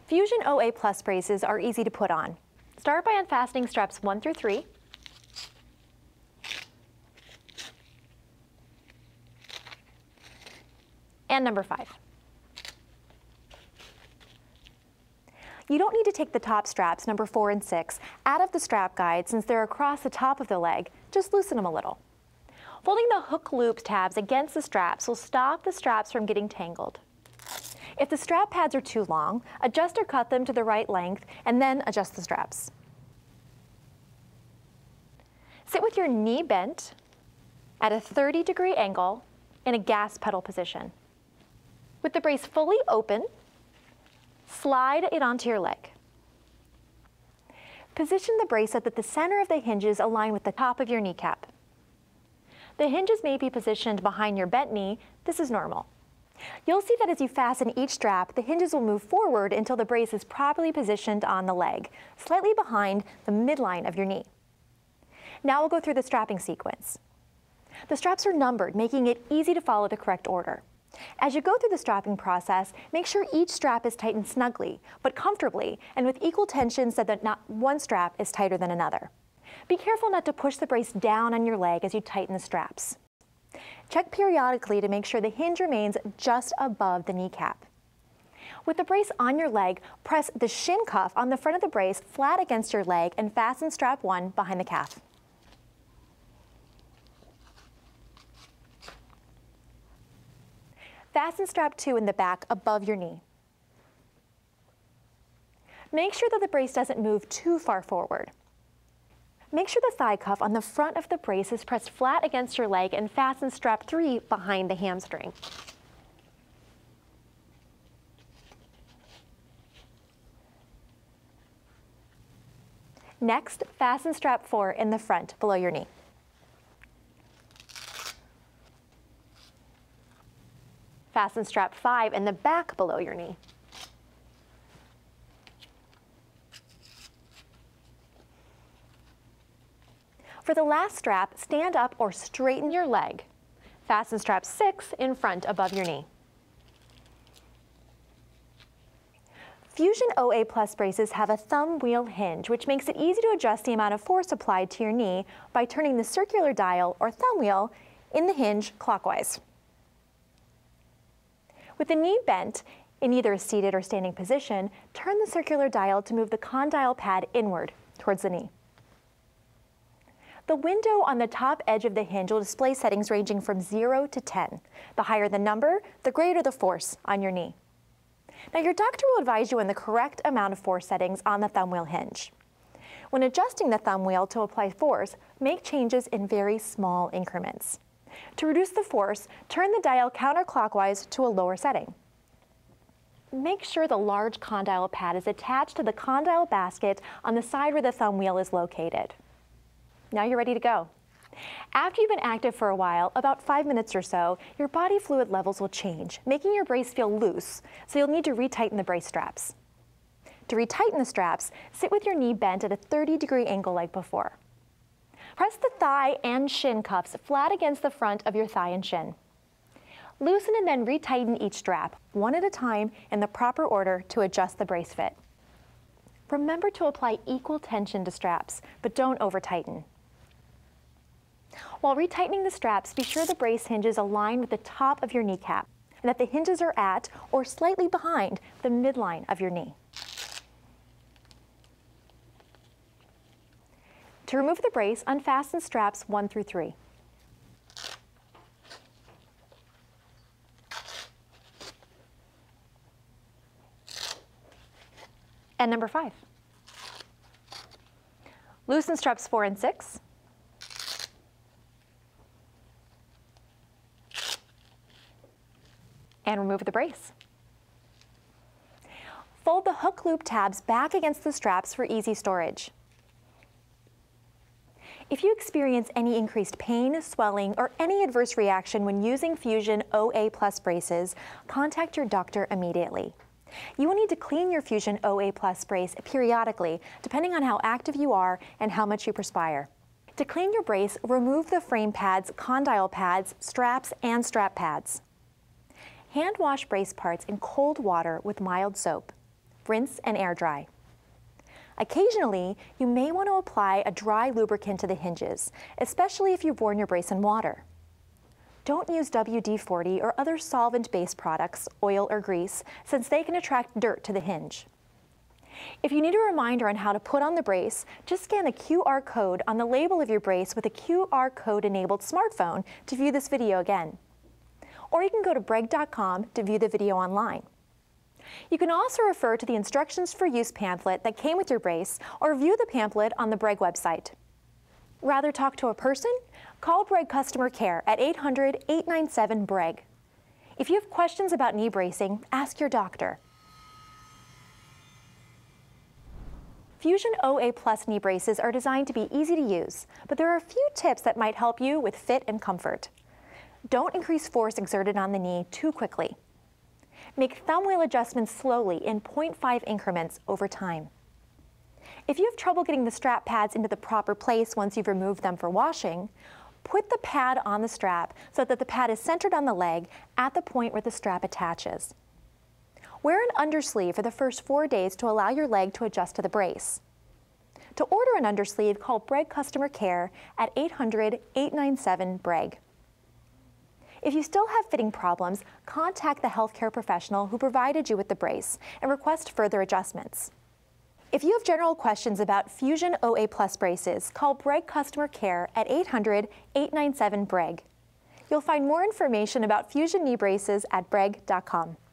Fusion OA Plus braces are easy to put on. Start by unfastening straps 1 through 3. And number 5. You don't need to take the top straps, number 4 and 6, out of the strap guide since they're across the top of the leg. Just loosen them a little. Folding the hook loop tabs against the straps will stop the straps from getting tangled. If the strap pads are too long, adjust or cut them to the right length and then adjust the straps. Sit with your knee bent at a 30-degree angle in a gas pedal position. With the brace fully open, slide it onto your leg. Position the brace so that the center of the hinges align with the top of your kneecap. The hinges may be positioned behind your bent knee. This is normal. You'll see that as you fasten each strap, the hinges will move forward until the brace is properly positioned on the leg, slightly behind the midline of your knee. Now we'll go through the strapping sequence. The straps are numbered, making it easy to follow the correct order. As you go through the strapping process, make sure each strap is tightened snugly, but comfortably, and with equal tension so that not one strap is tighter than another. Be careful not to push the brace down on your leg as you tighten the straps. Check periodically to make sure the hinge remains just above the kneecap. With the brace on your leg, press the shin cuff on the front of the brace flat against your leg and fasten strap 1 behind the calf. Fasten strap 2 in the back above your knee. Make sure that the brace doesn't move too far forward. Make sure the thigh cuff on the front of the brace is pressed flat against your leg and fasten strap 3 behind the hamstring. Next, fasten strap 4 in the front below your knee. Fasten strap 5 in the back below your knee. For the last strap, stand up or straighten your leg. Fasten strap 6 in front above your knee. Fusion OA Plus braces have a thumb wheel hinge, which makes it easy to adjust the amount of force applied to your knee by turning the circular dial or thumb wheel in the hinge clockwise. With the knee bent in either a seated or standing position, turn the circular dial to move the condyle pad inward towards the knee. The window on the top edge of the hinge will display settings ranging from 0 to 10. The higher the number, the greater the force on your knee. Now your doctor will advise you on the correct amount of force settings on the thumb wheel hinge. When adjusting the thumb wheel to apply force, make changes in very small increments. To reduce the force, turn the dial counterclockwise to a lower setting. Make sure the large condyle pad is attached to the condyle basket on the side where the thumb wheel is located. Now you're ready to go. After you've been active for a while, about 5 minutes or so, your body fluid levels will change, making your brace feel loose, so you'll need to retighten the brace straps. To retighten the straps, sit with your knee bent at a 30-degree angle like before. Press the thigh and shin cuffs flat against the front of your thigh and shin. Loosen and then retighten each strap, one at a time in the proper order to adjust the brace fit. Remember to apply equal tension to straps, but don't over-tighten. While retightening the straps, be sure the brace hinges align with the top of your kneecap and that the hinges are at or slightly behind the midline of your knee. To remove the brace, unfasten straps 1 through 3. And number 5. Loosen straps 4 and 6. And remove the brace. Fold the hook loop tabs back against the straps for easy storage. If you experience any increased pain, swelling, or any adverse reaction when using Fusion OA Plus braces, contact your doctor immediately. You will need to clean your Fusion OA Plus brace periodically, depending on how active you are and how much you perspire. To clean your brace, remove the frame pads, condyle pads, straps, and strap pads. Hand wash brace parts in cold water with mild soap. rinse and air dry. Occasionally, you may want to apply a dry lubricant to the hinges, especially if you've worn your brace in water. Don't use WD-40 or other solvent-based products, oil or grease, since they can attract dirt to the hinge. If you need a reminder on how to put on the brace, just scan the QR code on the label of your brace with a QR code-enabled smartphone to view this video again. Or you can go to breg.com to view the video online. You can also refer to the instructions for use pamphlet that came with your brace or view the pamphlet on the Breg website. Rather talk to a person? Call Breg Customer Care at 800-897-BREG. If you have questions about knee bracing, ask your doctor. Fusion OA Plus knee braces are designed to be easy to use, but there are a few tips that might help you with fit and comfort. Don't increase force exerted on the knee too quickly. Make thumb wheel adjustments slowly in 0.5 increments over time. If you have trouble getting the strap pads into the proper place once you've removed them for washing, put the pad on the strap so that the pad is centered on the leg at the point where the strap attaches. Wear an undersleeve for the first 4 days to allow your leg to adjust to the brace. To order an undersleeve, call Breg Customer Care at 800-897-BREG. If you still have fitting problems, contact the healthcare professional who provided you with the brace and request further adjustments. If you have general questions about Fusion OA Plus braces, call Breg Customer Care at 800-897-BREG. You'll find more information about Fusion knee braces at breg.com.